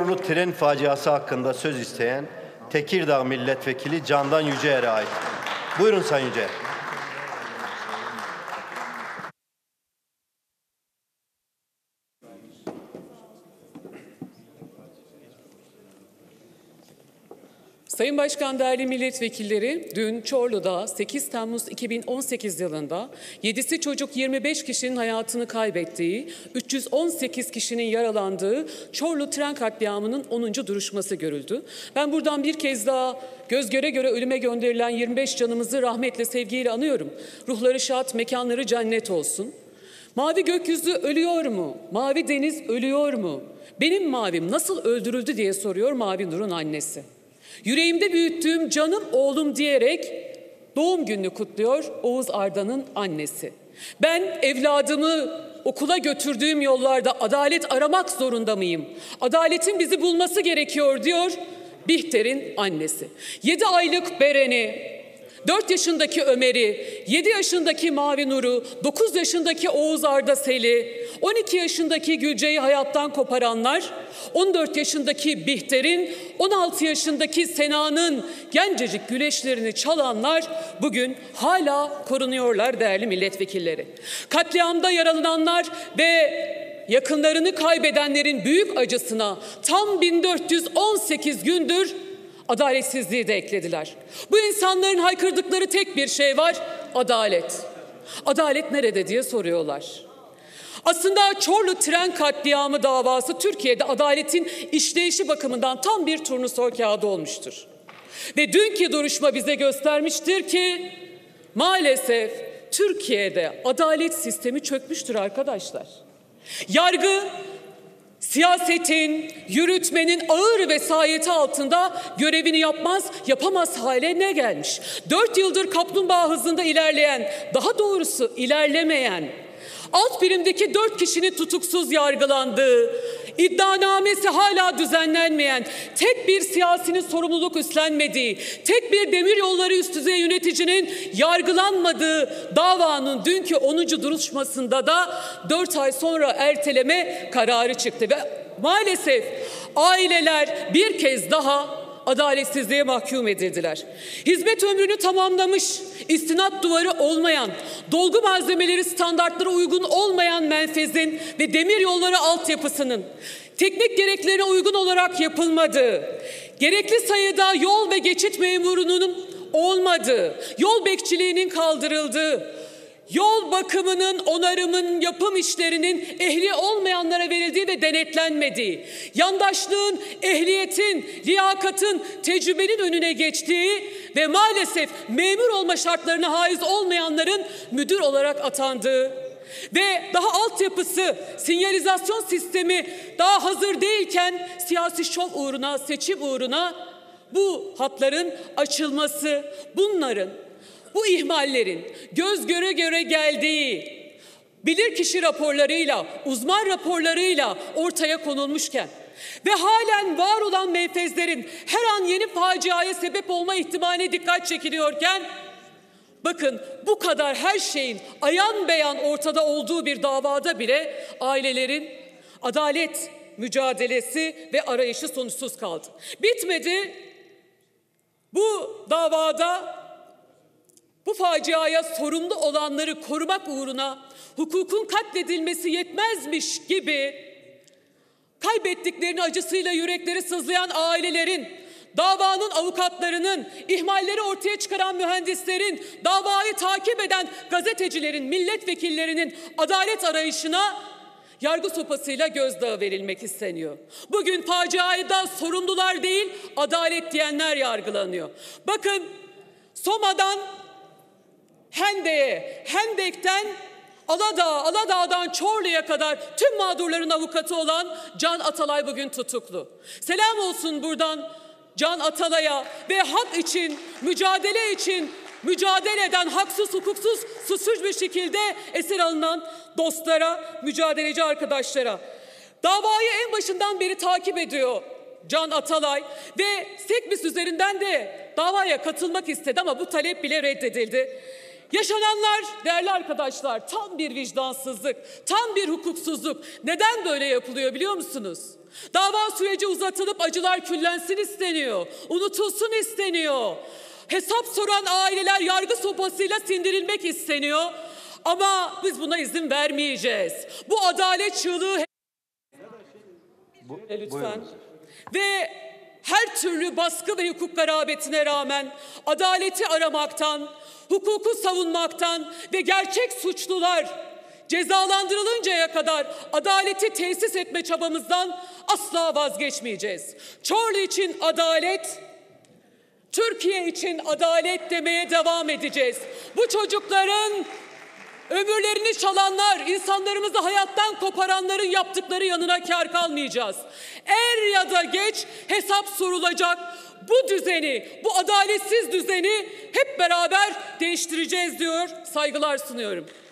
Çorlu tren faciası hakkında söz isteyen Tekirdağ Milletvekili Candan Yüceer'e ait. Buyurun Sayın Yüceer. Sayın Başkan, değerli milletvekilleri, dün Çorlu'da 8 Temmuz 2018 yılında 7'si çocuk 25 kişinin hayatını kaybettiği, 318 kişinin yaralandığı Çorlu tren katliamının 10. duruşması görüldü. Ben buradan bir kez daha göz göre göre ölüme gönderilen 25 canımızı rahmetle, sevgiyle anıyorum. Ruhları şad, mekanları cennet olsun. Mavi gökyüzü ölüyor mu? Mavi deniz ölüyor mu? Benim mavim nasıl öldürüldü diye soruyor Mavi Nur'un annesi. Yüreğimde büyüttüğüm canım oğlum diyerek doğum gününü kutluyor Oğuz Arda'nın annesi. Ben evladımı okula götürdüğüm yollarda adalet aramak zorunda mıyım? Adaletin bizi bulması gerekiyor diyor Bihter'in annesi. 7 aylık Beren'i, 4 yaşındaki Ömer'i, 7 yaşındaki Mavi Nur'u, 9 yaşındaki Oğuz Arda Sel'i, 12 yaşındaki Gülce'yi hayattan koparanlar, 14 yaşındaki Bihter'in, 16 yaşındaki Sena'nın gencecik güneşlerini çalanlar bugün hala korunuyorlar değerli milletvekilleri. Katliamda yaralananlar ve yakınlarını kaybedenlerin büyük acısına tam 1418 gündür adaletsizliği de eklediler. Bu insanların haykırdıkları tek bir şey var: adalet. Adalet nerede diye soruyorlar. Aslında Çorlu tren katliamı davası Türkiye'de adaletin işleyişi bakımından tam bir turnusol kağıdı olmuştur. Ve dünkü duruşma bize göstermiştir ki maalesef Türkiye'de adalet sistemi çökmüştür arkadaşlar. Yargı, siyasetin, yürütmenin ağır vesayeti altında görevini yapamaz hale ne gelmiş? 4 yıldır kaplumbağa hızında ilerleyen, daha doğrusu ilerlemeyen, alt birimdeki 4 kişinin tutuksuz yargılandığı, iddianamesi hala düzenlenmeyen, tek bir siyasinin sorumluluk üstlenmediği, tek bir demiryolları üst düzey yöneticinin yargılanmadığı davanın dünkü 10. duruşmasında da 4 ay sonra erteleme kararı çıktı. Ve maalesef aileler bir kez daha adaletsizliğe mahkum edildiler. Hizmet ömrünü tamamlamış, istinat duvarı olmayan, dolgu malzemeleri standartlara uygun olmayan menfezin ve demiryolları altyapısının teknik gereklerine uygun olarak yapılmadığı, gerekli sayıda yol ve geçit memurunun olmadığı, yol bekçiliğinin kaldırıldığı, yol bakımının, onarımın, yapım işlerinin ehli olmayanlara verildiği ve denetlenmediği, yandaşlığın, ehliyetin, liyakatın, tecrübenin önüne geçtiği ve maalesef memur olma şartlarına haiz olmayanların müdür olarak atandığı ve daha altyapısı, sinyalizasyon sistemi daha hazır değilken siyasi şov uğruna, seçim uğruna bu hatların açılması, bu ihmallerin göz göre göre geldiği bilirkişi raporlarıyla, uzman raporlarıyla ortaya konulmuşken ve halen var olan menfezlerin her an yeni faciaya sebep olma ihtimaline dikkat çekiliyorken, bakın bu kadar her şeyin ayan beyan ortada olduğu bir davada bile ailelerin adalet mücadelesi ve arayışı sonuçsuz kaldı. Bitmedi. Bu davada bu faciaya sorumlu olanları korumak uğruna hukukun katledilmesi yetmezmiş gibi kaybettiklerinin acısıyla yürekleri sızlayan ailelerin, davanın avukatlarının, ihmalleri ortaya çıkaran mühendislerin, davayı takip eden gazetecilerin, milletvekillerinin adalet arayışına yargı sopasıyla gözdağı verilmek isteniyor. Bugün faciada sorumlular değil, adalet diyenler yargılanıyor. Bakın, Soma'dan Hendek'e, Hendek'ten Aladağ'dan Çorlu'ya kadar tüm mağdurların avukatı olan Can Atalay bugün tutuklu. Selam olsun buradan Can Atalay'a ve hak için, mücadele eden, haksız, hukuksuz, suçsuz bir şekilde esir alınan dostlara, mücadeleci arkadaşlara. Davayı en başından beri takip ediyor Can Atalay ve Sekbis üzerinden de davaya katılmak istedi ama bu talep bile reddedildi. Yaşananlar değerli arkadaşlar tam bir vicdansızlık, tam bir hukuksuzluk. Neden böyle yapılıyor biliyor musunuz? Dava süreci uzatılıp acılar küllensin isteniyor, unutulsun isteniyor. Hesap soran aileler yargı sopasıyla sindirilmek isteniyor. Ama biz buna izin vermeyeceğiz. Bu adalet çığlığı lütfen. Buyurun. Ve her türlü baskı ve hukuk garabetine rağmen adaleti aramaktan, hukuku savunmaktan ve gerçek suçlular cezalandırılıncaya kadar adaleti tesis etme çabamızdan asla vazgeçmeyeceğiz. Çorlu için adalet, Türkiye için adalet demeye devam edeceğiz. Bu çocukların ömürlerini çalanlar, insanlarımızı hayattan koparanların yaptıkları yanına kâr kalmayacağız. Er ya da geç hesap sorulacak. Bu düzeni, bu adaletsiz düzeni hep beraber değiştireceğiz diyor, saygılar sunuyorum.